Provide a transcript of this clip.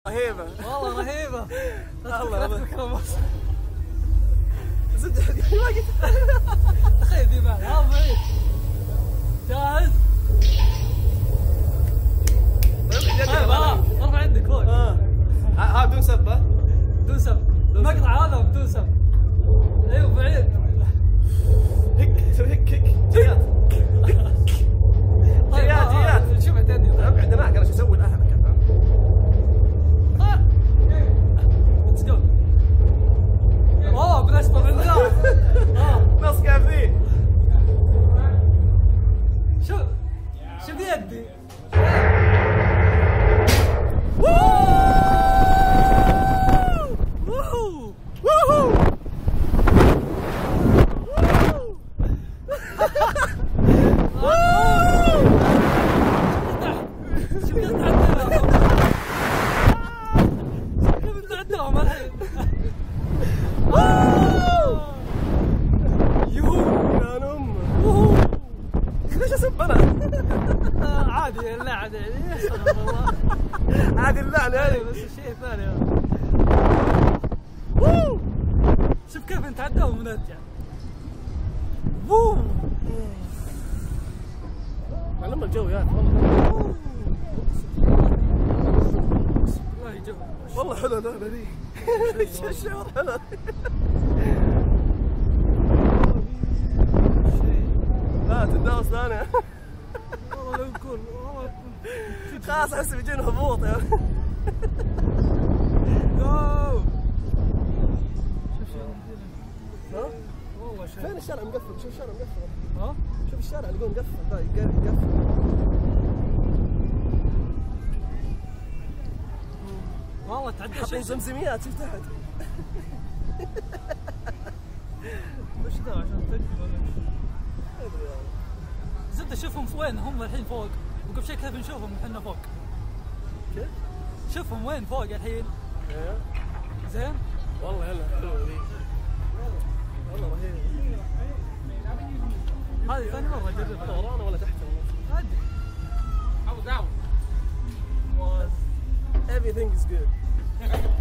رهيبة والله رهيبة. الله فكرة زد ما قلت تخيل ذي بعد ها بعيد. جاهز؟ ارفع يدك فوق. ها بدون سب ها؟ بدون سب. المقطع هذا بدون سب. ايوه بعيد. هيك سوي هيك جيات جيات شوف اعتدي. ابعد هناك انا شو اسوي الاهل ليتس جو. اوه بنشطب النار. نص كافيه. شو بيدي؟ ليش اسب انا؟ عادي لا عادي عادي اللعنة هذه بس الشيء الثاني. شوف كيف نتعدى ونرجع. لما الجو يا والله والله جو والله حلو اللعبة ذي. الشعور حلو. لا تداوس ثانية. والله لو يكون خلاص احس بيجينا هبوط يا ها؟ والله فين الشارع مقفل؟ شوف الشارع مقفل. ها؟ شوف الشارع اللي يقول مقفل ذا يقفل. والله تعدى حاطين زمزميات شوف تحت. وش ذا عشان تقفل ولا زبده شوفهم وين هم الحين فوق وقبل شيء كيف نشوفهم احنا فوق. كيف؟ شوفهم وين فوق الحين. زين؟ والله هلا حلوة ذي. والله رهيبة. هذه ثاني مرة اجربها. ورانا ولا تحت والله؟ ادري. Everything is good.